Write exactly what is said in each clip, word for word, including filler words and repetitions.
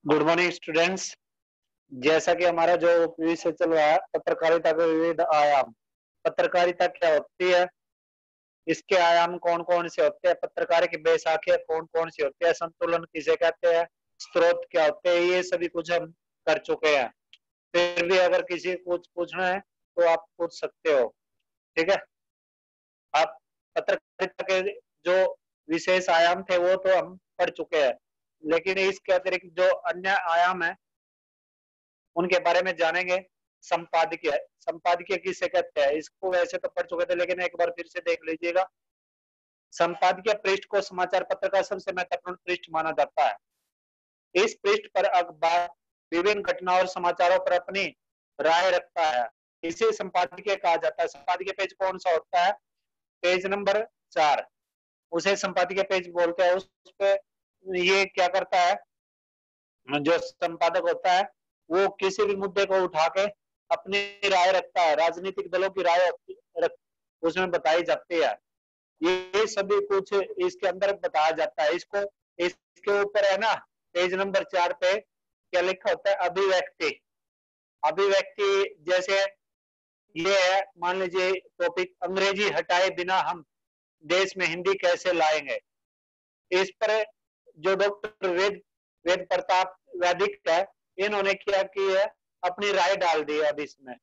Good morning students. जैसा कि हमारा जो विषय चल रहा है पत्रकारिता के विविध आयाम। पत्रकारिता क्या होती है, इसके आयाम कौन कौन से होते हैं, पत्रकार की बैसाखियां कौन कौन सी होती है, संतुलन किसे कहते हैं, स्रोत क्या होते हैं, ये सभी कुछ हम कर चुके हैं। फिर भी अगर किसी को कुछ पूछना है तो आप पूछ सकते हो। ठीक है, आप पत्रकारिता के जो विशेष आयाम थे वो तो हम पढ़ चुके हैं, लेकिन इसके अतिरिक्त जो अन्य आयाम है उनके बारे में जानेंगे। संपादकीय, संपादकीय किसे कहते हैं, इसको वैसे तो पढ़ चुके थे लेकिन एक बार फिर से देख लीजिएगा। संपादकीय पृष्ठ को समाचार पत्र का सबसे महत्वपूर्ण पृष्ठ माना जाता है। इस पृष्ठ पर अखबार विभिन्न घटनाओं और समाचारों पर अपनी राय रखता है, इसे संपादकीय कहा जाता है। संपादकीय पेज कौन सा होता है, पेज नंबर चार, उसे संपादकीय पेज बोलते हैं। उस पे ये क्या करता है, जो संपादक होता है वो किसी भी मुद्दे को उठा के अपनी राय रखता है। राजनीतिक दलों की राय उसमें बताई जाती है, ये सभी कुछ इसके अंदर बताया जाता है। इसको इसके ऊपर है ना, पेज नंबर चार पे क्या लिखा होता है, अभिव्यक्ति। अभिव्यक्ति जैसे ये है, मान लीजिए टॉपिक, अंग्रेजी हटाए बिना हम देश में हिंदी कैसे लाएंगे। इस पर जो डॉक्टर वेद वेद प्रताप वैदिक है, इन्होंने क्या की है, अपनी राय डाल दी अब इसमें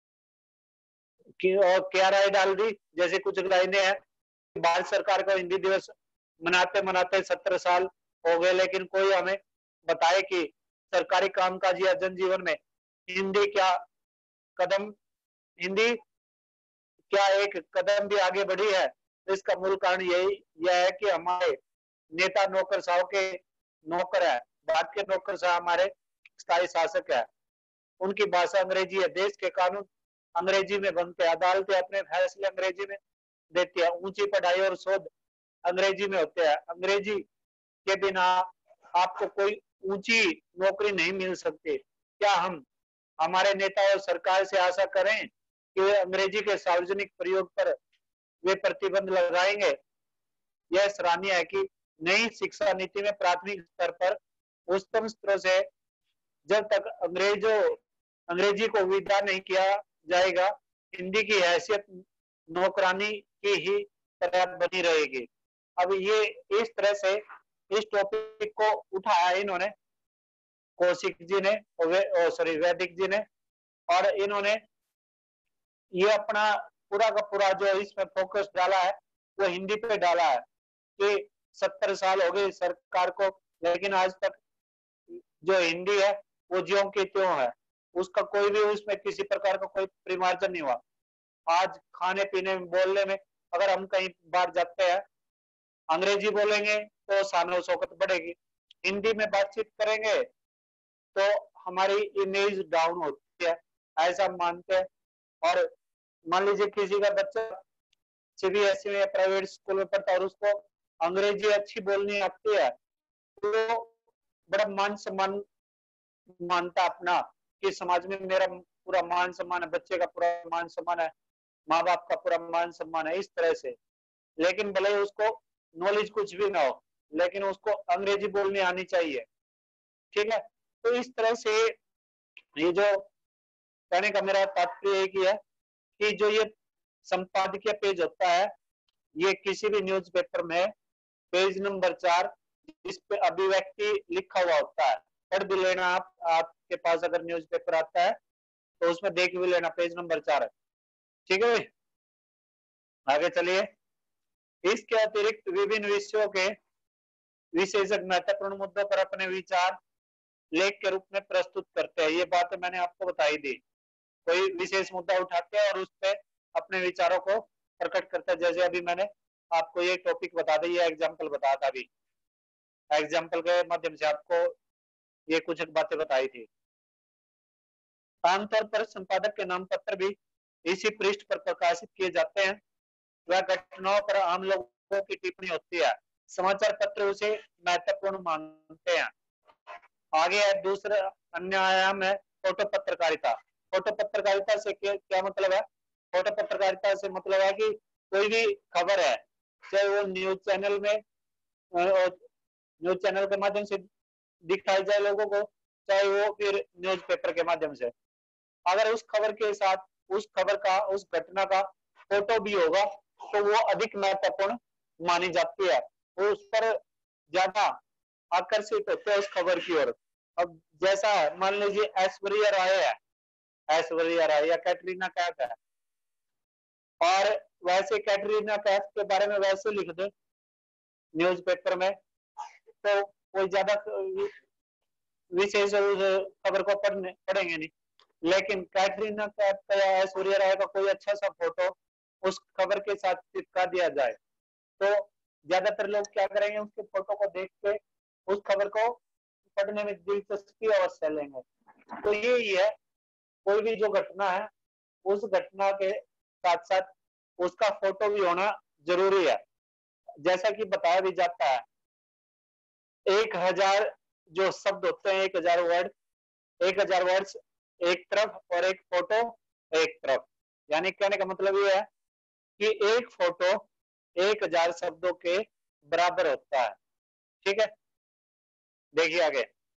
कि, और क्या राय डाल दी, जैसे कुछ लाइनें हैं, भारत सरकार को हिंदी दिवस मनाते मनाते सत्तर साल हो गए, लेकिन कोई हमें बताए कि सरकारी कामकाज या जनजीवन में हिंदी क्या कदम हिंदी क्या एक कदम भी आगे बढ़ी है। तो इसका मूल कारण यही यह है कि हमारे नेता नौकरशाहों के नौकर है, भारत के नौकरशाह हमारे स्थायी शासक है, उनकी भाषा अंग्रेजी है, देश के कानून अंग्रेजी में बनते हैं, अदालतें अपने फैसले अंग्रेजी में देती है, ऊंची पढ़ाई और शोध अंग्रेजी में होते हैं। अंग्रेजी के बिना आपको कोई ऊंची नौकरी नहीं मिल सकती। क्या हम हमारे नेता और सरकार से आशा करें कि वे अंग्रेजी के सार्वजनिक प्रयोग पर वे प्रतिबंध लगाएंगे। यह सराहनीय है कि नई शिक्षा नीति में प्राथमिक स्तर पर उच्चतम स्तरों से जब तक अंग्रेजों अंग्रेजी को विदा नहीं किया जाएगा, हिंदी की हैसियत नौकरानी की ही तरह बनी रहेगी। अब ये इस तरह से इस टॉपिक को उठाया इन्होंने, कौशिक जी ने, सॉरी वैदिक जी ने, और इन्होंने ये अपना पूरा का पूरा जो इसमें फोकस डाला है वो हिंदी पे डाला है कि सत्तर साल हो गए सरकार को, लेकिन आज तक जो हिंदी है वो ज्यों की त्यों है, उसका कोई भी उसमें किसी प्रकार का कोई परिमार्जन नहीं हुआ। आज खाने पीने में बोलने में अगर हम कहीं बाहर जाते हैं अंग्रेजी बोलेंगे तो शान शौकत बढ़ेगी, हिंदी में बातचीत करेंगे तो हमारी इमेज डाउन होती है, ऐसा मानते हैं। और मान लीजिए किसी का बच्चा सीबीएसई में प्राइवेट स्कूल में पढ़ता है और उसको अंग्रेजी अच्छी बोलनी आती है तो बड़ा मान सम्मान मानता अपना कि समाज में मेरा पूरा मान सम्मान है, बच्चे का पूरा मान सम्मान है, माँ बाप का पूरा मान सम्मान है, इस तरह से। लेकिन भले ही उसको नॉलेज कुछ भी ना हो, लेकिन उसको अंग्रेजी बोलनी आनी चाहिए। ठीक है, तो इस तरह से ये जो कहने का मेरा तात्पर्य एक ही है कि जो ये संपादकीय पेज होता है, ये किसी भी न्यूज़पेपर में पेज नंबर चार, इस पे अभिव्यक्ति लिखा हुआ होता है, पढ़ भी लेना आप, आपके पास अगर न्यूज़पेपर आता है तो उसमें देख भी लेना, पेज नंबर चार है। ठीक है भाई, आगे चलिए। इसके अतिरिक्त विभिन्न विषयों के विशेषज्ञ महत्वपूर्ण मुद्दों पर अपने विचार लेख के रूप में प्रस्तुत करते हैं। ये बात मैंने आपको बताई दी, कोई विशेष मुद्दा उठाते हैं और उस पर अपने विचारों को प्रकट करते हैं। जैसे अभी मैंने आपको ये टॉपिक बता दी, ये एग्जाम्पल बताया था, अभी एग्जाम्पल के माध्यम से आपको ये कुछ बातें बताई थी। आमतौर पर संपादक के नाम पत्र भी इसी पृष्ठ पर प्रकाशित किए जाते हैं। वह घटनाओं पर आम लोगों की टिप्पणी होती है, समाचार पत्र उसे महत्वपूर्ण मानते हैं। आगे है दूसरा अन्य आयाम है फोटो पत्रकारिता। फोटो पत्रकारिता से क्या मतलब है, फोटो पत्रकारिता से मतलब है कि कोई भी खबर है, चाहे वो न्यूज चैनल में न्यूज चैनल के माध्यम से दिखाई जाए लोगों को, चाहे वो फिर न्यूज़पेपर के माध्यम से। अगर उस खबर के साथ उस खबर का, उस घटना का फोटो भी होगा तो वो अधिक महत्वपूर्ण मानी जाती है, वो उस पर ज्यादा आकर्षित होते हैं उस खबर की ओर। अब जैसा है, मान लीजिए ऐश्वर्या राय है, ऐश्वर्या राय या कैटरीना कैफ है, और वैसे कैटरीना कैफ के बारे में वैसे लिख दे न्यूज़पेपर में तो कोई ज्यादा विशेष खबर को पढ़ने पढ़ेंगे नहीं। लेकिन कैटरीना कैफ का या ऐश्वर्या राय का कोई अच्छा सा फोटो उस खबर के साथ चिपका दिया जाए तो ज्यादातर लोग क्या करेंगे, उसके फोटो को देख के उस खबर को पढ़ने में दिलचस्पी अवश्य लेंगे। तो ये ही है, कोई भी जो घटना है उस घटना के साथ साथ उसका फोटो भी होना जरूरी है। जैसा कि बताया भी जाता है, एक हजार जो शब्द होते हैं, एक हजार वर्ड, एक हजार वर्ड्स एक तरफ और एक फोटो एक तरफ, यानी कहने का मतलब ये है कि एक फोटो एक हजार शब्दों के बराबर होता है। ठीक है, देखिए आगे।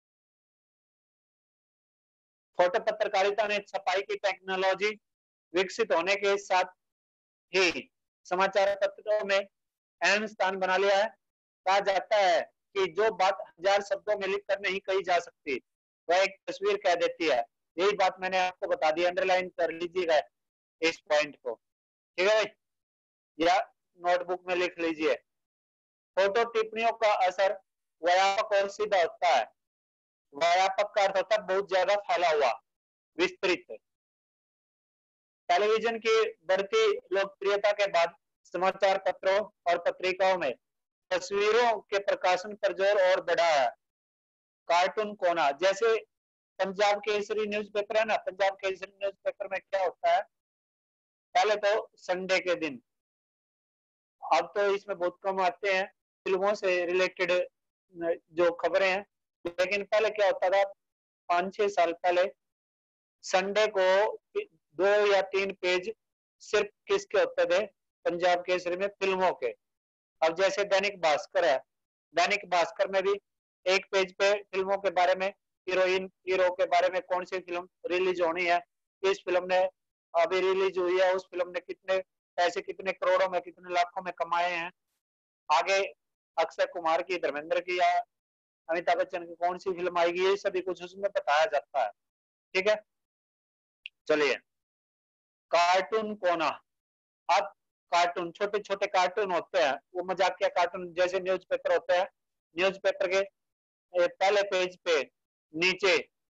फोटो पत्रकारिता ने छपाई की टेक्नोलॉजी विकसित होने के साथ ही समाचार पत्रों में अहम स्थान बना लिया है। कहा जाता है कि जो बात हजार शब्दों में लिखकर नहीं कही जा सकती वह एक तस्वीर कह देती है। यही बात मैंने आपको बता दी, अंडरलाइन कर लीजिएगा इस पॉइंट को। ठीक है भाई, या नोटबुक में लिख लीजिए। फोटो टिप्पणियों का असर व्यापक और सीधा होता है। व्यापक का अर्थ होता है बहुत ज्यादा फैला हुआ, विस्तृत। टेलीविजन की बढ़ती लोकप्रियता के बाद समाचार पत्रों और पत्रिकाओं में तस्वीरों के प्रकाशन पर जोर और बढ़ा है। कार्टून कोना, जैसे पंजाब केसरी न्यूज़पेपर है ना, पंजाब केसरी न्यूज़पेपर में क्या होता है, पहले तो संडे के दिन, अब तो इसमें बहुत कम आते हैं फिल्मों से रिलेटेड जो खबरें हैं, लेकिन पहले क्या होता था, पांच छह साल पहले संडे को दो या तीन पेज सिर्फ किसके होते थे, पंजाब केसरी में, फिल्मों के। अब जैसे दैनिक भास्कर है, दैनिक भास्कर में भी एक पेज पे फिल्मों के बारे में, हीरोइन हीरो के बारे में, कौन सी फिल्म रिलीज होनी है, इस फिल्म ने अभी रिलीज हुई है, उस फिल्म ने कितने पैसे, कितने करोड़ों में, कितने लाखों में कमाए हैं, आगे अक्षय कुमार की, धर्मेंद्र की या अमिताभ बच्चन की कौन सी फिल्म आएगी, ये सभी कुछ उसमें बताया जाता है। ठीक है, चलिए। कार्टून कोना, अब कार्टून, छोटे छोटे कार्टून होते हैं, वो मजाकिया कार्टून, जैसे न्यूज़पेपर होते हैं, न्यूज़पेपर के पहले पेज पे नीचे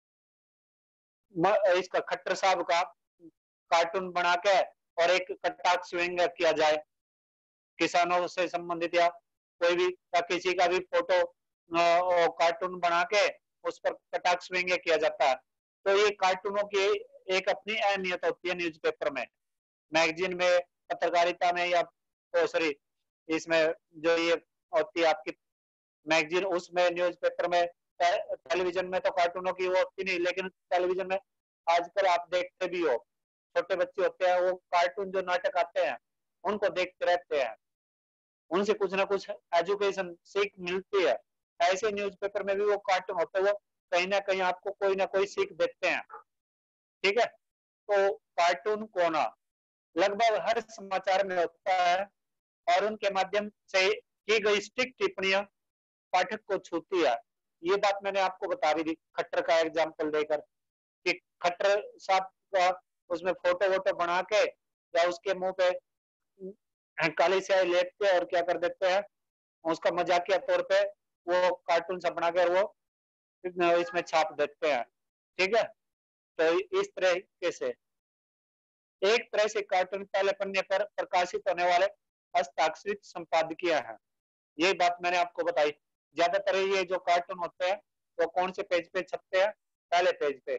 इसका खट्टर साहब का कार्टून बना के और एक कटाक्ष व्यंग्य किया जाए किसानों से संबंधित, या कोई भी या किसी का भी फोटो कार्टून बना के उस पर कटाक्ष व्यंग्य किया जाता है। तो ये कार्टूनों की एक अपनी अहमियत होती है न्यूज़पेपर में, मैगजीन में, पत्रकारिता में, या तो सॉरी इसमें जो ये होती है आपकी मैगजीन, उसमें, न्यूज़पेपर में, टेलीविजन में तो कार्टूनों की वो होती नहीं, लेकिन टेलीविजन में आजकल आप देखते भी हो, छोटे बच्चे होते हैं वो कार्टून जो नाटक आते हैं उनको देखते रहते हैं, उनसे कुछ ना कुछ एजुकेशन सीख मिलती है। ऐसे न्यूज़पेपर में भी वो कार्टून होते हैं, वो कहीं ना कहीं आपको कोई ना कोई सीख देते हैं। ठीक है, तो कार्टून कोना लगभग हर समाचार में होता है और उनके माध्यम से की गई स्टिक टिप्पणियां पाठक को छूती है। ये बात मैंने आपको बता दी थी खट्टर का एग्जाम्पल देकर, कि खट्टर साहब का उसमें फोटो वोटो बना के या उसके मुंह पे काली स्याही लेप के और क्या कर देते हैं, उसका मजाकिया तौर पे वो कार्टून सा बना कर वो इसमें छाप देते हैं। ठीक है, तो इस तरीके से एक तरह से कार्टून पहले पन्ने पर प्रकाशित होने वाले हस्ताक्षरित संपादकीय है। ये बात मैंने आपको बताई। ज्यादातर ये जो कार्टून होते हैं वो कौन से पेज पे छपते हैं, पहले पेज पे।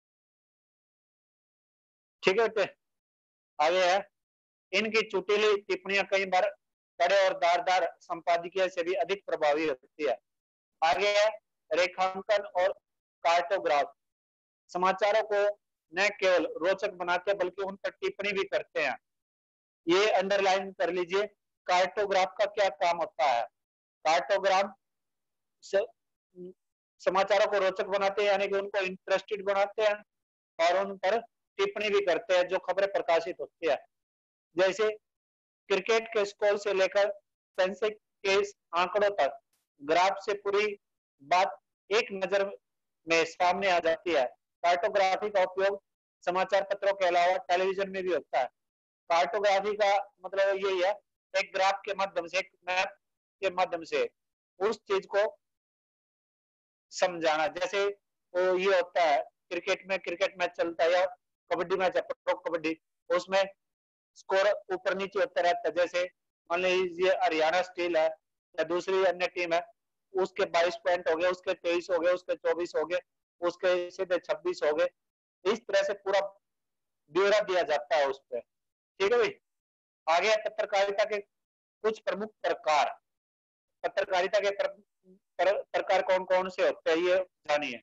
ठीक है बेटे, आगे है, इनकी चुटीली टिप्पणियां कई बार बड़े और धारदार संपादकीय से भी अधिक प्रभावी होती है। आगे है रेखांकन और कार्टोग्राफ, समाचारों को न केवल रोचक बनाते बल्कि उन पर टिप्पणी भी करते हैं। ये अंडरलाइन कर लीजिए, कार्टोग्राफ का क्या काम होता है। कार्टोग्राफ समाचारों को रोचक बनाते हैं, यानी कि उनको इंटरेस्टेड बनाते हैं और उन पर टिप्पणी भी करते हैं जो खबरें प्रकाशित होती है। जैसे क्रिकेट के स्कोर से लेकर सेंसेक्स के आंकड़ों तक ग्राफ से पूरी बात एक नजर में सामने आ जाती है। कार्टोग्राफी का उपयोग समाचार पत्रों के अलावा टेलीविजन में भी होता है। कार्टोग्राफी का मतलब यही है, एक ग्राफ के माध्यम से, एक मैप के माध्यम से उस चीज को समझाना। जैसे वो ये होता है क्रिकेट में, क्रिकेट मैच चलता है या कबड्डी मैच है, प्रो कबड्डी, उसमें स्कोर ऊपर नीचे होता रहता है। जैसे मान लीजिए हरियाणा स्टील है या दूसरी अन्य टीम है, उसके बाईस पॉइंट हो गए, उसके तेईस हो गए, उसके चौबीस हो गए, उसके सीधे छब्बीस हो गए। इस तरह से पूरा ब्यौरा दिया जाता है उस पर। ठीक है भाई। आगे पत्रकारिता के कुछ प्रमुख प्रकार। पत्रकारिता के पर, पर, प्रकार कौन कौन से होते हैं ये जानिए।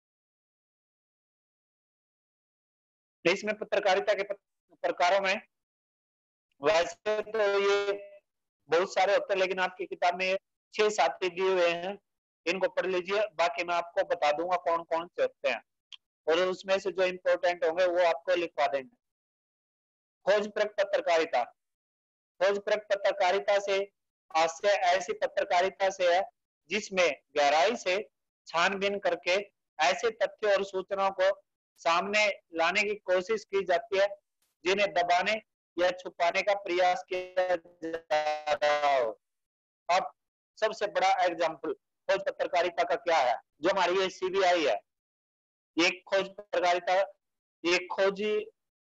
इसमें पत्रकारिता के प्रकारों में वैसे तो ये बहुत सारे होते हैं, लेकिन आपकी किताब में छह सात दिए हुए हैं, इनको पढ़ लीजिए। बाकी मैं आपको बता दूंगा कौन कौन से होते हैं और उसमें से जो इम्पोर्टेंट होंगे वो आपको लिखवा देंगे। खोजप्रद पत्रकारिता। खोजप्रद पत्रकारिता से आशय ऐसी पत्रकारिता से है जिसमें गहराई से छानबीन करके ऐसे तथ्यों और सूचनाओं को सामने लाने की कोशिश की जाती है जिन्हें दबाने या छुपाने का प्रयास किया जा रहा हो। अब सबसे बड़ा एग्जाम्पल खोज पत्रकारिता का क्या है, जो हमारी ये सीबीआई है, ये खोज पत्रकारिता, ये खोजी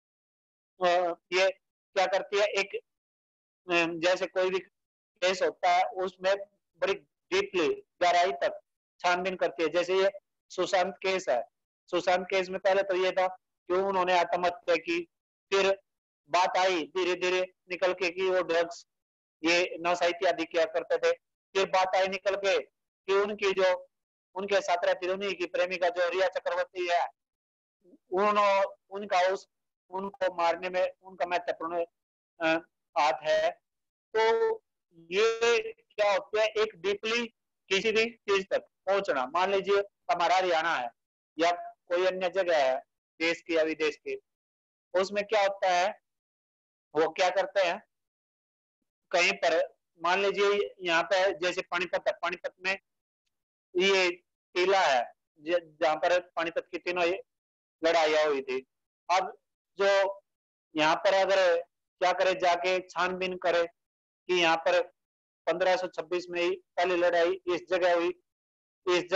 ये क्या करती है, एक जैसे कोई भी केस होता है उसमें बड़ी डीपली गहराई तक छानबीन करती है। जैसे ये सुशांत केस है, सुशांत केस में पहले तो ये था कि उन्होंने आत्महत्या की, फिर बात आई धीरे धीरे निकल के कि वो ड्रग्स ये नशा इत्यादि किया करते थे। फिर बात आई निकल के कि उनकी जो उनके साथ रहती उन्हीं की प्रेमिका जो रिया चक्रवर्ती है, उन्होंने उनका उस उनको मारने में उनका महत्वपूर्ण हाथ है। तो ये क्या होता है, एक डीपली किसी भी चीज तक पहुंचना। मान लीजिए हमारा हरियाणा है या कोई अन्य जगह है देश की या विदेश की, उसमें क्या होता है, वो क्या करते हैं कहीं पर, मान लीजिए यहाँ पे जैसे पानीपत है, पानीपत में ये किला है जहाँ पर पानीपत की तीनों लड़ाइयाँ हुई थी। अब जो यहाँ पर अगर क्या करे, जाके छानबीन करे कि यहाँ पर पंद्रह सौ छब्बीस में ही पहली लड़ाई इस जगह हुई, इस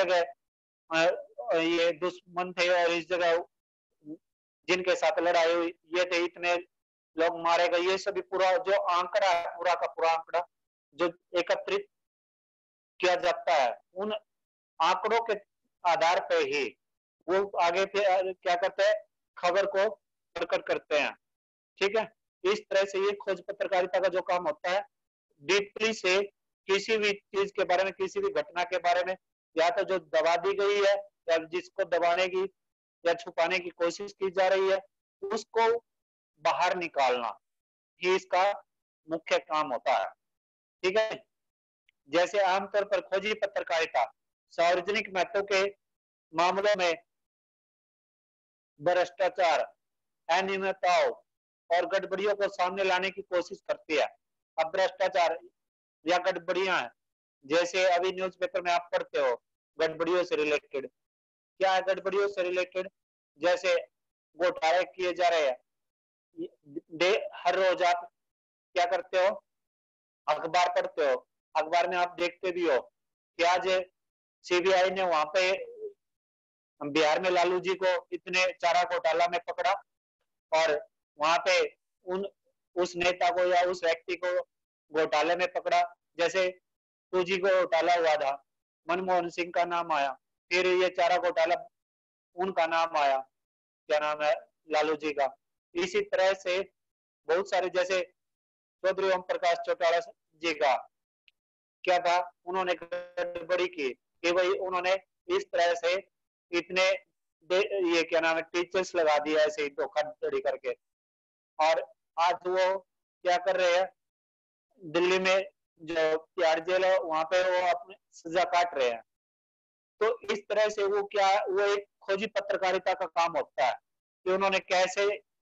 जगह ये दुश्मन थे और इस जगह जिनके साथ लड़ाई हुई ये थे, इतने लोग मारे गए। ये सभी पूरा जो आंकड़ा है, पूरा का पूरा आंकड़ा जो एकत्रित किया जाता है, उन आंकड़ों के आधार पर ही वो आगे फिर क्या करते हैं, खबर को प्रकट करते हैं। ठीक है। इस तरह से ये खोज पत्रकारिता का जो काम होता है, डीपली से किसी भी चीज के बारे में, किसी भी घटना के बारे में, या तो जो दबा दी गई है या जिसको दबाने की या छुपाने की कोशिश की जा रही है, उसको बाहर निकालना ही इसका मुख्य काम होता है। ठीक है। जैसे आमतौर पर खोजी पत्रकारिता सार्वजनिक महत्व के मामलों में भ्रष्टाचार, अनियमितताओं और गड़बड़ियों को सामने लाने की कोशिश करती है। अब भ्रष्टाचार या गड़बड़ियां हैं, जैसे अभी न्यूज़पेपर में आप पढ़ते हो गड़बड़ियों से रिलेटेड, क्या है गड़बड़ियों से रिलेटेड, जैसे घोटाले किए जा रहे हैं, हर रोज आप क्या करते हो, अखबार पढ़ते हो, अखबार में आप देखते भी हो कि आज सीबीआई ने वहां पे बिहार में लालू जी को इतने चारा घोटाला में पकड़ा और वहां पे उन उस नेता को या उस व्यक्ति को घोटाले में पकड़ा। जैसे टू जी को घोटाला हुआ था, मनमोहन सिंह का नाम आया, फिर ये चारा घोटाला उनका नाम आया, क्या नाम है, लालू जी का। इसी तरह से बहुत सारे, जैसे चौधरी ओम प्रकाश चौटाला जी का क्या था, उन्होंने गड़बड़ी की कि भाई उन्होंने इस तरह से इतने ये क्या नाम है टीचर्स लगा दिया ऐसे ही धोखाधड़ी करके, और आज वो क्या कर रहे हैं, दिल्ली में जो तिहाड़ जेल है वहां पे वो अपनी सजा काट रहे हैं। तो इस तरह तरह से वो क्या, वो एक खोजी पत्रकारिता का काम होता है कि उन्होंने कैसे,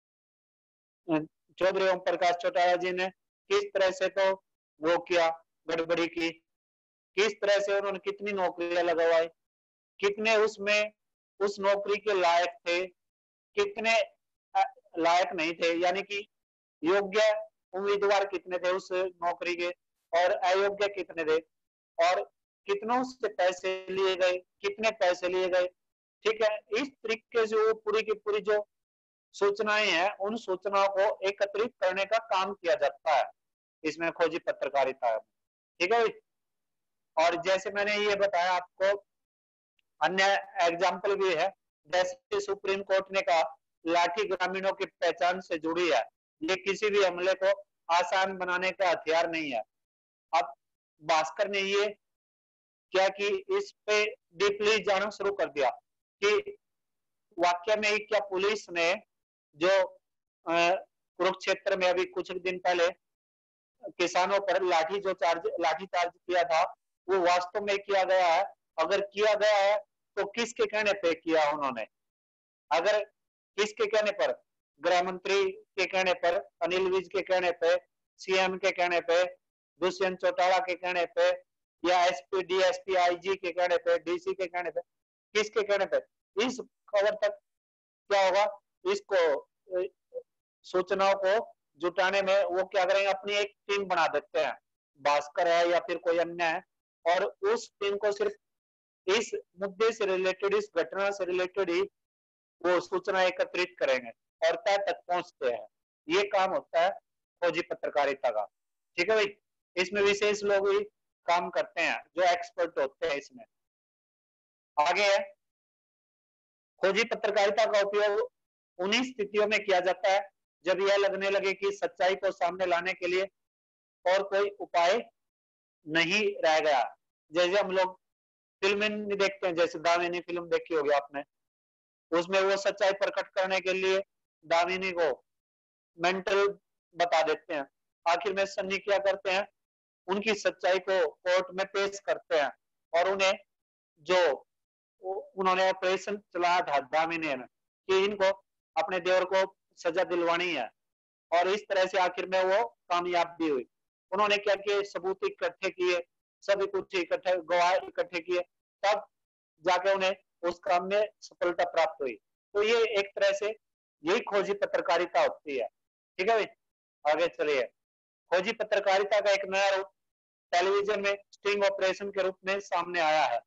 चौधरी ओम प्रकाश चौटाला जी ने किस तरह से तो वो किया, गड़बड़ी की, किस तरह से उन्होंने कितनी नौकरियां लगवाई, कितने उसमें उस नौकरी के लायक थे, कितने लायक नहीं थे, यानी कि योग्य उम्मीदवार कितने थे उस नौकरी के और अयोग्य कितने थे, और कितनों से पैसे लिए गए, कितने पैसे लिए गए, ठीक है। इस तरीके से वो पूरी की पूरी जो सूचनाएं हैं उन सूचनाओं को एकत्रित करने का काम किया जाता है, इसमें खोजी पत्रकारिता है, ठीक है। और जैसे मैंने ये बताया आपको, अन्य एग्जाम्पल भी है, जैसे सुप्रीम कोर्ट ने कहा लाठी ग्रामीणों की पहचान से जुड़ी है, ये किसी भी हमले को आसान बनाने का हथियार नहीं है। अब भास्कर ने ये क्या कि इस पे डीपली जाना शुरू कर दिया कि वाकई में क्या पुलिस ने जो कुरुक्षेत्र में अभी कुछ दिन पहले किसानों पर लाठी जो चार्ज लाठी चार्ज किया था, वो वास्तव में किया गया है, अगर किया गया है तो किसके कहने पे किया उन्होंने, अगर किसके कहने पर, गृह मंत्री के कहने पर, अनिल विज के कहने पे, सीएम के कहने पे, दुष्यंत चौटाला के कहने पे, या एसपी डीएसपी आईजी के कहने पे, डीसी के कहने पे, किसके कहने पे, इस खबर तक क्या होगा, इसको सूचनाओं को जुटाने में वो क्या करेंगे, अपनी एक टीम बना देते हैं, भास्कर है या फिर कोई अन्य है, और उस टीम को सिर्फ इस मुद्दे से रिलेटेड, इस घटना से रिलेटेड ही वो सूचना एकत्रित करेंगे और तय तक पहुंचते हैं। ये काम होता है खोजी पत्रकारिता का, ठीक है भाई। इसमें विशेष लोग ही काम करते हैं जो एक्सपर्ट होते हैं इसमें। आगे है, खोजी पत्रकारिता का उपयोग उन्हीं स्थितियों में किया जाता है जब यह लगने लगे कि सच्चाई को सामने लाने के लिए और कोई उपाय नहीं रह गया। जैसे हम लोग फिल्म देखते हैं, जैसे दामिनी फिल्म देखी होगी आपने, उसमें वो सच्चाई प्रकट करने के लिए दामिनी को मेंटल बता देते हैं, आखिर में सन्नी क्या करते हैं, उनकी सच्चाई को कोर्ट में पेश करते हैं और उन्हें जो उन्होंने ऑपरेशन चलाया था दामिनी ने कि इनको अपने देवर को सजा दिलवानी है, और इस तरह से आखिर में वो कामयाब भी हुई। उन्होंने क्या किए, सबूत इकट्ठे किए, सभी कुछ इकट्ठे, गवाह इकट्ठे किए, तब जाके उन्हें उस काम में सफलता प्राप्त हुई। तो ये एक तरह से यही खोजी पत्रकारिता होती है, ठीक है भाई। आगे चलिए, खोजी पत्रकारिता का एक नया रूप टेलीविजन में स्टिंग ऑपरेशन के रूप में सामने आया है।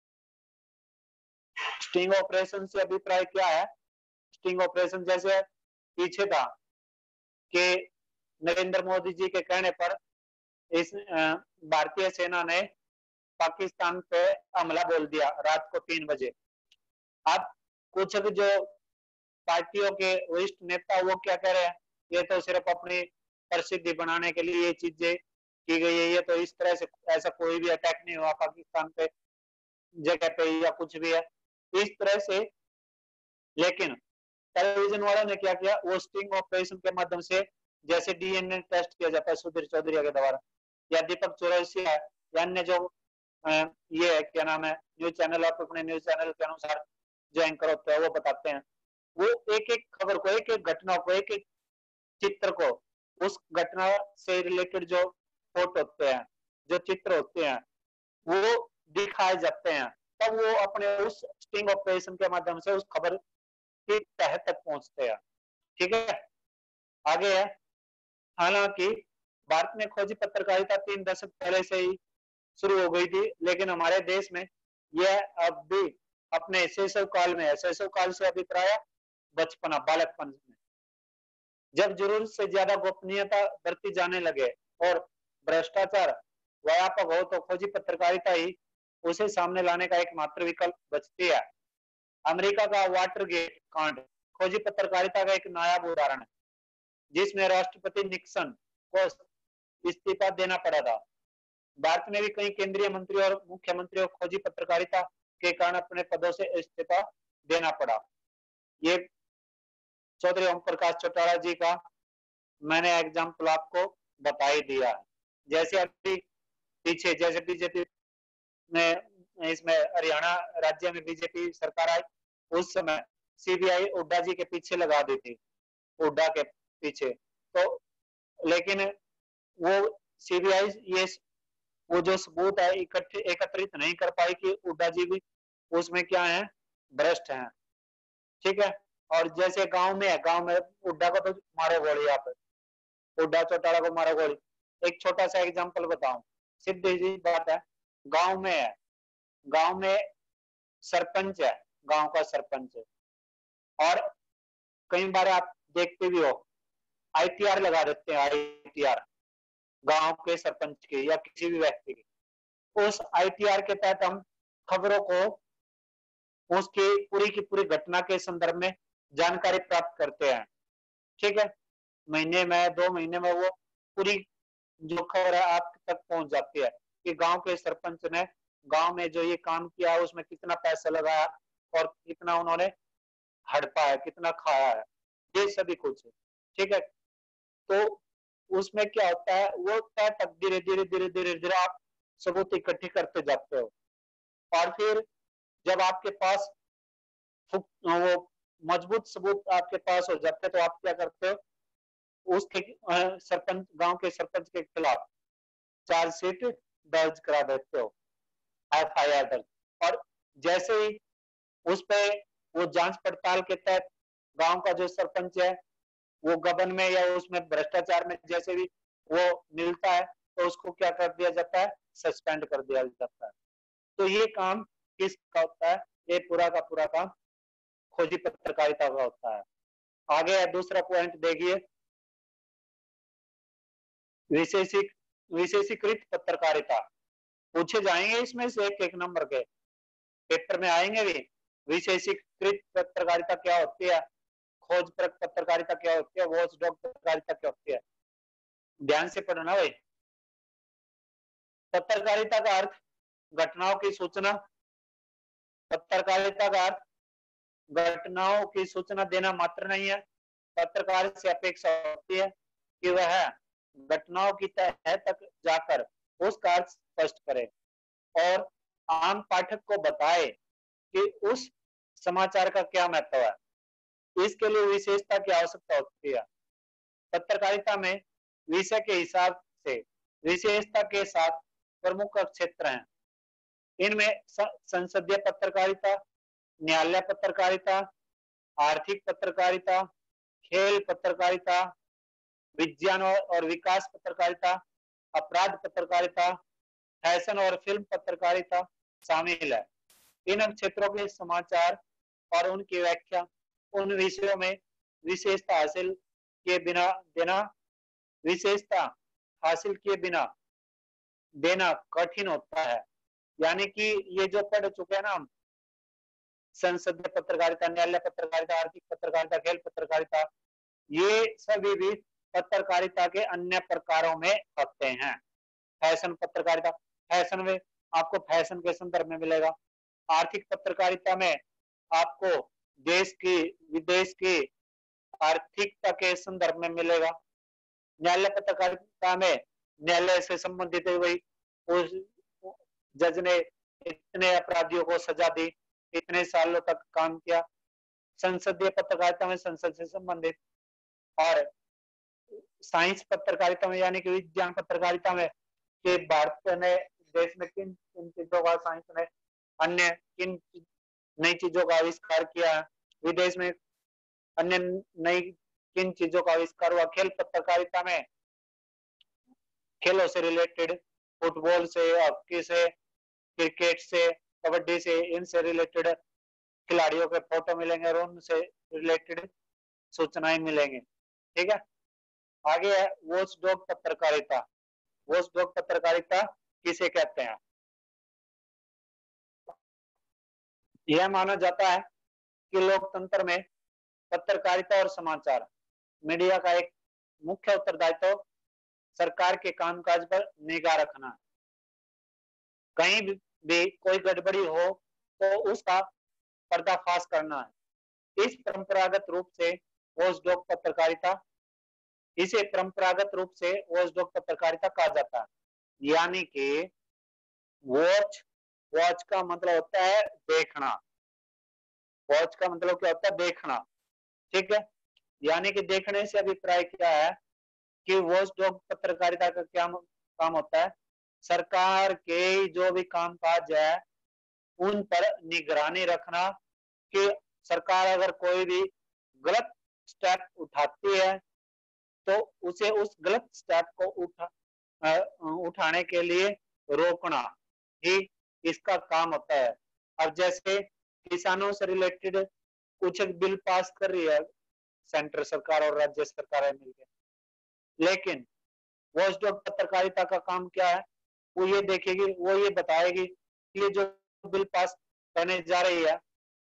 स्टिंग ऑपरेशन से अभिप्राय क्या है, स्टिंग ऑपरेशन जैसे पीछे था कि नरेंद्र मोदी जी के कहने पर इस भारतीय सेना ने पाकिस्तान पे हमला बोल दिया रात को तीन बजे। अब कुछ जो पार्टियों के वरिष्ठ नेता वो क्या कह रहे हैं, ये तो सिर्फ अपनी प्रसिद्धि बनाने के लिए ये चीजें की गई है, ये तो इस तरह से ऐसा कोई भी अटैक नहीं हुआ पाकिस्तान पे जगह पे या कुछ भी है इस तरह से। लेकिन टेलीविजन वालों ने क्या किया, वो स्टिंग ऑपरेशन के माध्यम से, जैसे डीएनए टेस्ट किया जाता है सुधीर चौधरी के द्वारा या दीपक चौरसिया या अन्य जो ये है क्या नाम है न्यूज चैनल, आप अपने न्यूज चैनल के अनुसार जो एंकर होते हैं वो बताते हैं, वो एक एक खबर को, एक एक घटना को, एक एक चित्र को, उस घटना से रिलेटेड जो फोटो होते हैं, जो चित्र होते हैं, वो दिखाए जाते हैं, तब वो अपने उस स्टिंग ऑपरेशन के माध्यम से उस खबर की तह तक पहुंचते हैं, ठीक है। आगे है, हालांकि भारत में खोजी पत्रकारिता तीन दशक पहले से ही शुरू हो गई थी, लेकिन हमारे देश में यह अब भी अपने शैशव काल में है। शैशव काल से अभिप्राय बचपना, बालकपन में, जब जरूरत से ज्यादा गोपनीयता बरती जाने लगे और भ्रष्टाचार व्यापक हो तो खोजी पत्रकारिता ही उसे सामने लाने का एकमात्र विकल्प बचती है। अमेरिका का वाटरगेट कांड खोजी पत्रकारिता का एक नायाब उदाहरण है, जिसमें राष्ट्रपति निक्सन को इस्तीफा देना पड़ा था। भारत में भी कई केंद्रीय मंत्री और मुख्यमंत्रियों को खोजी पत्रकारिता के कारण अपने पदों से इस्तीफा देना पड़ा। ये चौधरी ओम प्रकाश चौटाला जी का मैंने एग्जाम्पल आपको बता ही दिया है। जैसे अभी पीछे जैसे बीजेपी में इसमें हरियाणा राज्य में बीजेपी सरकार आई, उस समय सीबीआई हुड्डा जी के पीछे लगा दी थी, हुड्डा के पीछे। तो लेकिन वो सीबीआई ये वो जो सबूत है इकट्ठे एकत्रित नहीं कर पाई कि हुड्डा जी भी उसमें क्या है, भ्रष्ट हैं। ठीक है। और जैसे गांव में है, गांव में हुड्डा को तो मारो गोली, आप हुड्डा चौटाला को मारो गोली। एक छोटा सा एग्जांपल बताऊं, सीधी सी बात है, गांव में है, गांव में सरपंच है, गांव का सरपंच है, और कई बार आप देखते भी हो आईटीआर लगा देते हैं, आईटीआर गांव के सरपंच के या किसी भी व्यक्ति के। उस आईटीआर के तहत हम खबरों को उसकी पूरी की पूरी घटना के संदर्भ में जानकारी प्राप्त करते हैं। ठीक है। महीने में, दो महीने में वो पूरी जो खबर है आप तक पहुंच जाती है कि गांव के सरपंच ने गांव में जो ये काम किया है उसमें कितना पैसा लगाया और कितना उन्होंने हड़पा है, कितना खाया है, ये सभी कुछ। ठीक है। तो उसमें क्या होता है, वो तय तक धीरे धीरे धीरे धीरे धीरे आप सबूत इकट्ठे करते जाते हो, और फिर जब आपके पास वो मजबूत सबूत आपके पास हो जाते हैं तो आप क्या करते हो, उसके सरपंच, गांव के सरपंच के खिलाफ चार्जशीट दर्ज करा देते हो, एफ आई आर दर्ज। और जैसे ही उस पे वो जांच पड़ताल के तहत गांव का जो सरपंच है वो गबन में या उसमें भ्रष्टाचार में जैसे भी वो मिलता है तो उसको क्या कर दिया जाता है, सस्पेंड कर दिया जाता है। तो ये काम किसका होता है, ये पूरा का पूरा काम खोजी पत्रकारिता का होता है। आगे है दूसरा पॉइंट देखिए, विशेषिक विशेषीकृत पत्रकारिता। पूछे जाएंगे इसमें से एक एक नंबर के पेपर में आएंगे भी। विशेषीकृत पत्रकारिता क्या होती है, खोज पत्रकारिता क्या होती है, वॉचडॉग पत्रकारिता क्या होती है, ध्यान से पढ़ना भाई। पत्रकारिता का अर्थ घटनाओं की सूचना, पत्रकारिता का अर्थ घटनाओं की सूचना देना मात्र नहीं है, पत्रकार से अपेक्षा होती है कि वह घटनाओं की तह तक जाकर उसका अर्थ स्पष्ट करे और आम पाठक को बताए कि उस समाचार का क्या महत्व है। इसके लिए विशेषता की आवश्यकता होती है। पत्रकारिता में विषय के हिसाब से विशेषता के साथ प्रमुख क्षेत्र हैं। इनमें संसदीय पत्रकारिता, न्यायालय पत्रकारिता, आर्थिक पत्रकारिता, खेल पत्रकारिता, विज्ञान और विकास पत्रकारिता, अपराध पत्रकारिता, फैशन और फिल्म पत्रकारिता शामिल है। इन क्षेत्रों के समाचार और उनकी व्याख्या उन विषयों में विशेषता हासिल किए बिना देना विशेषता हासिल किए बिना देना कठिन होता है। यानी कि ये जो पढ़ चुके हैं ना हम, संसदीय पत्रकारिता, न्यायालय पत्रकारिता, आर्थिक पत्रकारिता, खेल पत्रकारिता, ये सभी भी पत्रकारिता के अन्य प्रकारों में आते हैं। फैशन पत्रकारिता, फैशन में आपको फैशन के संदर्भ में मिलेगा। आर्थिक पत्रकारिता में आपको देश की विदेश की आर्थिकता के संदर्भ में मिलेगा। न्यायालय पत्रकारिता में न्यायालय से संबंधित वही उस जज ने इतने अपराधियों को सजा दी, इतने सालों तक काम किया। संसदीय पत्रकारिता में संसद से संबंधित, और साइंस पत्रकारिता में यानी कि विज्ञान पत्रकारिता में कि भारत ने देश में किन किन चीजों का, साइंस ने अन्य किन नई चीजों का आविष्कार किया, विदेश में अन्य नई किन चीजों का आविष्कार हुआ। खेल पत्रकारिता में खेलों से रिलेटेड, फुटबॉल से, हॉकी से, क्रिकेट से, कबड्डी से, इनसे रिलेटेड खिलाड़ियों के फोटो मिलेंगे और उनसे रिलेटेड सूचनाएं मिलेंगी। ठीक है। आगे है वॉचडॉग पत्रकारिता। वॉचडॉग पत्रकारिता किसे कहते हैं? यह माना जाता है कि लोकतंत्र में पत्रकारिता और समाचार मीडिया का एक मुख्य उत्तरदायित्व सरकार के कामकाज पर निगाह रखना है। कहीं भी कोई गड़बड़ी हो तो उसका पर्दाफाश करना है। इस परंपरागत रूप से वॉचडॉग पत्रकारिता इसे परंपरागत रूप से वॉचडॉग पत्रकारिता कहा जाता है। यानी कि वॉच वॉच का मतलब होता है देखना, वॉच का मतलब क्या होता है? देखना, ठीक है। यानी कि देखने से अभिप्राय क्या है कि वॉच डॉग पत्रकारिता का क्या काम होता है? सरकार के जो भी कामकाज है उन पर निगरानी रखना, कि सरकार अगर कोई भी गलत स्टेप उठाती है तो उसे उस गलत स्टेप को उठा उठाने के लिए रोकना ही इसका काम होता है। अब जैसे किसानों से रिलेटेड कुछ बिल पास कर रही है सेंट्रल सरकार और राज्य सरकार मिलकर, लेकिन वॉचडॉग पत्रकारिता का काम क्या है? वो ये देखेगी, वो ये बताएगी कि ये जो बिल पास करने जा रही है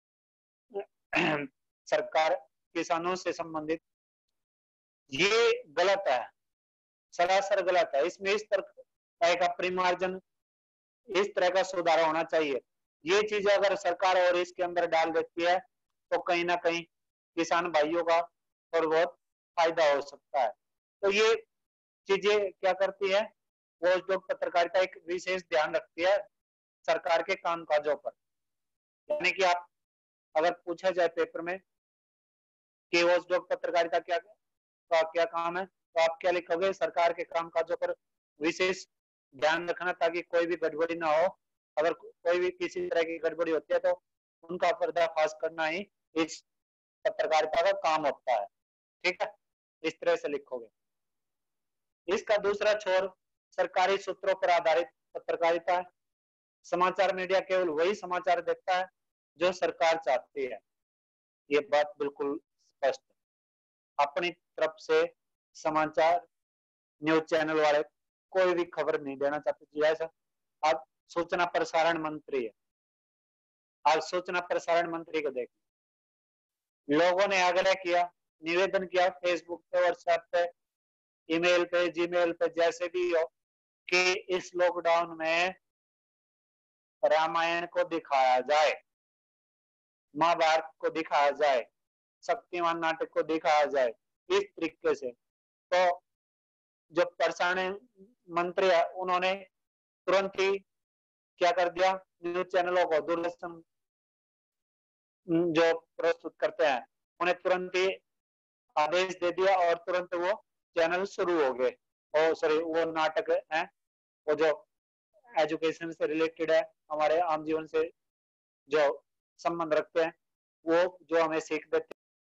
सरकार किसानों से संबंधित, ये गलत है, सरासर गलत है, इसमें इस तरह का परिमार्जन, इस तरह का सुधार होना चाहिए। ये चीज अगर सरकार और इसके अंदर डाल देती है तो कहीं ना कहीं किसान भाइयों का और बहुत फायदा हो सकता है। तो ये चीजें क्या करती है? वॉचडॉग पत्रकारिता एक विशेष ध्यान रखती है सरकार के कामकाजों पर। यानी कि आप अगर पूछा जाए पेपर में कि वॉचडॉग पत्रकारिता क्या का क्या काम है, तो आप क्या लिखोगे? सरकार के कामकाजों पर विशेष ध्यान रखना ताकि कोई भी गड़बड़ी ना हो। अगर कोई भी किसी तरह की गड़बड़ी होती है तो उनका पर्दाफाश करना ही इस पत्रकारिता का काम होता है, ठीक है। इस तरह से लिखोगे। इसका दूसरा छोर सरकारी सूत्रों पर आधारित पत्रकारिता है। समाचार मीडिया केवल वही समाचार देता है जो सरकार चाहती है। ये बात बिल्कुल स्पष्ट है। अपनी तरफ से समाचार न्यूज चैनल वाले कोई भी खबर नहीं देना चाहते। जैसा अब सूचना प्रसारण मंत्री है, आज सूचना प्रसारण मंत्री को देख, लोगों ने आग्रह किया, निवेदन किया फेसबुक पे, व्हाट्सएप पे, ईमेल पे, जीमेल पे, जैसे भी हो, कि इस लॉकडाउन में रामायण को दिखाया जाए, महाभारत को दिखाया जाए, शक्तिमान नाटक को दिखाया जाए, इस तरीके से। तो जो प्रसारण मंत्री है उन्होंने तुरंत ही क्या कर दिया? न्यूज चैनलों को, दूरदर्शन जो प्रस्तुत करते हैं उन्हें तुरंत ही आदेश दे दिया और तुरंत वो चैनल शुरू हो गए। और सॉरी, वो नाटक है वो जो एजुकेशन से रिलेटेड है, हमारे आम जीवन से जो संबंध रखते हैं, वो जो हमें सीख देते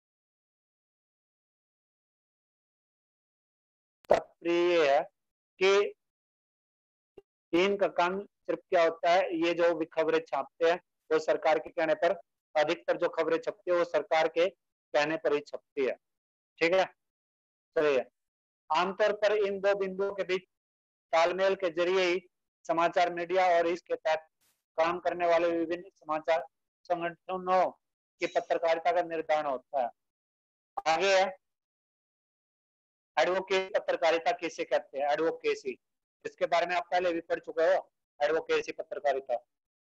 हैं। ये है कि इनका काम सिर्फ क्या होता है, ये जो भी खबरें छापते हैं वो सरकार के कहने पर, अधिकतर जो खबरें छपती है वो सरकार के कहने पर ही छपती है, ठीक है। चलिए, आमतौर पर इन दो बिंदुओं के बीच तालमेल के जरिए ही समाचार मीडिया और इसके तहत काम करने वाले विभिन्न समाचार संगठनों की पत्रकारिता का निर्धारण होता है। आगे है एडवोकेट पत्रकारिता किसे कहते हैं? एडवोकेसी, इसके बारे में आप पहले भी पढ़ चुके हो। एडवोकेसी पत्रकारिता,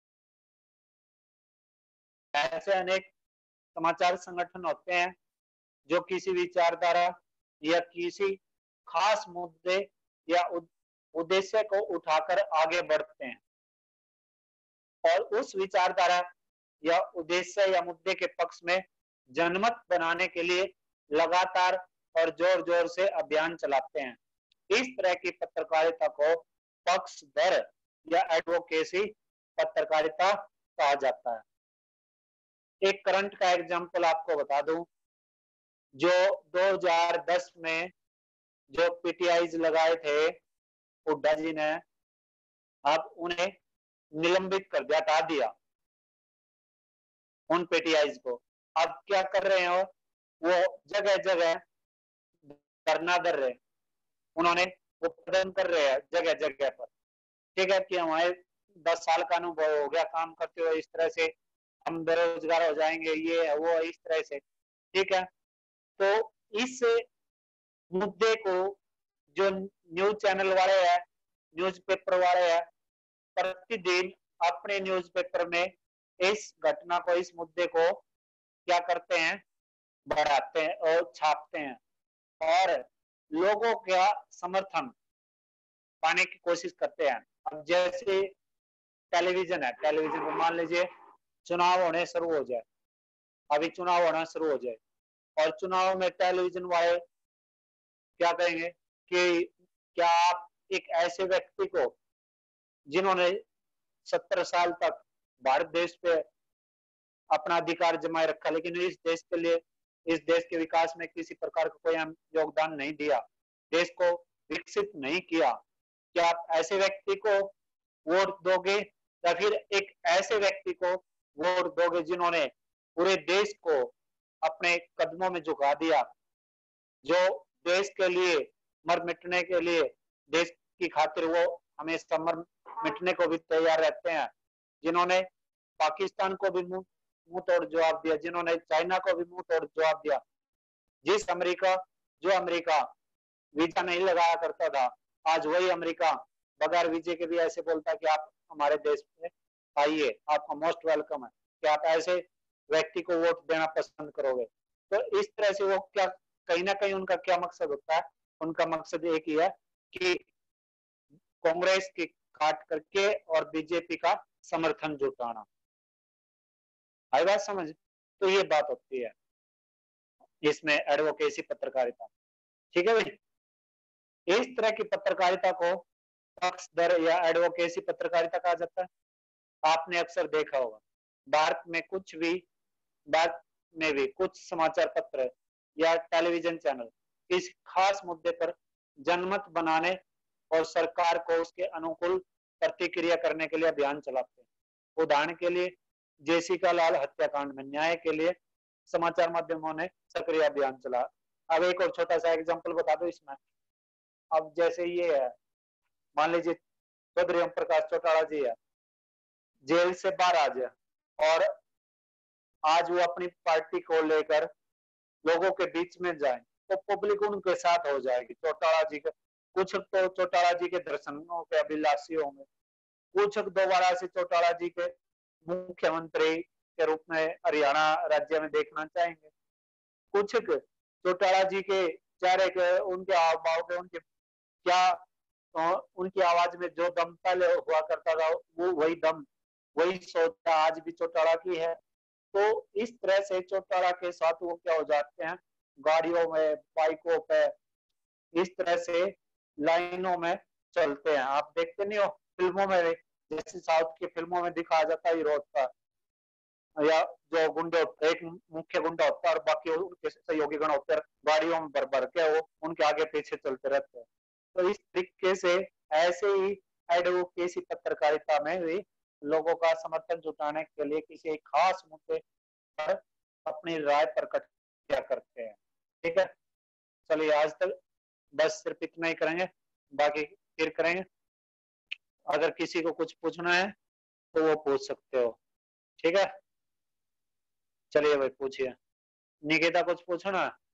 ऐसे अनेक समाचार संगठन होते हैं जो किसी विचारधारा या किसी खास मुद्दे या उद्देश्य को उठाकर आगे बढ़ते हैं और उस विचारधारा या उद्देश्य या मुद्दे के पक्ष में जनमत बनाने के लिए लगातार और जोर जोर से अभियान चलाते हैं। इस तरह की पत्रकारिता को पक्षधर या एडवोकेसी पत्रकारिता कहा जाता है। एक करंट का एग्जांपल आपको बता दूं, जो दो हज़ार दस में जो पीटीआई लगाए थे हुड्डा जी ने, अब उन्हें निलंबित कर दिया, हटा दिया उन पीटीआई को। अब क्या कर रहे हैं? वो जगह जगह धरना दर रहे, उन्होंने वो प्रदर्शन कर रहे हैं जगह जगह पर, ठीक है, कि हमारे दस साल का अनुभव हो गया काम करते हुए, इस तरह से हम बेरोजगार हो जाएंगे, ये है वो, इस तरह से, ठीक है। तो इस मुद्दे को जो न्यूज चैनल वाले हैं, न्यूज पेपर वाले हैं, प्रतिदिन अपने न्यूज पेपर में इस घटना को, इस मुद्दे को क्या करते हैं? बढ़ाते हैं और छापते हैं और लोगों का समर्थन पाने की कोशिश करते हैं। अब जैसे टेलीविजन है, टेलीविजन पर मान लीजिए चुनाव होने शुरू हो जाए, अभी चुनाव होना शुरू हो जाए और चुनाव में टेलीविजन वाले क्या कहेंगे कि क्या आप एक ऐसे व्यक्ति को जिन्होंने सत्तर साल तक भारत देश पे अपना अधिकार जमाए रखा लेकिन इस देश के लिए, इस देश के विकास में किसी प्रकार का कोई योगदान नहीं दिया, देश को विकसित नहीं किया, क्या आप ऐसे व्यक्ति को वोट दोगे या फिर एक ऐसे व्यक्ति को वोट दोगे जिन्होंने पूरे देश को अपने कदमों में झुका दिया, जो देश के लिए मर मिटने के लिए, देश की खातिर वो हमेशा मर मिटने को भी तैयार रहते हैं, जिन्होंने पाकिस्तान को भी मुंह मुंह तोड़ जवाब दिया, जिन्होंने चाइना को भी मुंह तोड़ जवाब दिया। जिस अमेरिका जो अमेरिका वीजा नहीं लगाया करता था, आज वही अमेरिका बगैर वीजे के भी ऐसे बोलता है कि आप हमारे देश में आइए, आपका मोस्ट वेलकम है, कि आप ऐसे व्यक्ति को वोट देना पसंद करोगे। तो इस तरह से वो क्या कहीं ना कहीं उनका क्या मकसद होता है, उनका मकसद एक ही है कि कांग्रेस की काट करके और बीजेपी का समर्थन जुटाना। आई बात समझ? तो ये बात होती है इसमें एडवोकेसी पत्रकारिता। ठीक है भाई, इस तरह की पत्रकारिता को पक्षधर या एडवोकेसी पत्रकारिता कहा जाता है। आपने अक्सर देखा होगा भारत में कुछ भी भारत में भी कुछ समाचार पत्र या टेलीविजन चैनल किसी खास मुद्दे पर जनमत बनाने और सरकार को उसके अनुकूल प्रतिक्रिया करने के लिए अभियान चलाते हैं। उदाहरण के लिए जेसिका लाल हत्याकांड में न्याय के लिए समाचार माध्यमों ने सक्रिय अभियान चला। अब एक और छोटा सा एग्जांपल बता दो इसमें। अब जैसे ये है, मान लीजिए चौधरी ओम प्रकाश चौटाला जी है, जेल से बाहर आ जाए और आज वो अपनी पार्टी को लेकर लोगों के बीच में जाए तो पब्लिक उनके साथ हो जाएगी। चौटाला जी के कुछ तो चौटाला जी के दर्शनों के अभिलाषी होंगे, कुछ दोबारा से चौटाला जी के मुख्यमंत्री के रूप में हरियाणा राज्य में देखना चाहेंगे, कुछ चौटाला जी के चेहरे के, उनके हाव भाव के, उनके क्या तो उनकी आवाज में जो दम पहले हुआ करता था वो वही दम वही सोच आज भी चौटाला की है। तो इस तरह से चौटाला के साथ वो क्या हो जाते हैं, गाड़ियों में, बाइकों पे, इस तरह से लाइनों में चलते हैं। आप देखते नहीं हो फिल्मों में, जैसे साउथ की फिल्मों में दिखाया जाता है हीरो का या जो गुंडे एक मुख्य गुंडा होता है और बाकी उनके सहयोगी गण होते हैं, गाड़ियों में भर भर के वो उनके आगे पीछे चलते रहते हैं। तो इस तरीके से ऐसे ही एडवोकेसी पत्रकारिता में भी लोगों का समर्थन जुटाने के लिए किसी एक खास मुद्दे पर अपनी राय प्रकट किया करते हैं। ठीक है, चलिए आज तक बस सिर्फ इतना ही करेंगे, बाकी फिर करेंगे। अगर किसी को कुछ पूछना है तो वो पूछ सकते हो। ठीक है, चलिए भाई पूछिए। निकिता कुछ पूछना है?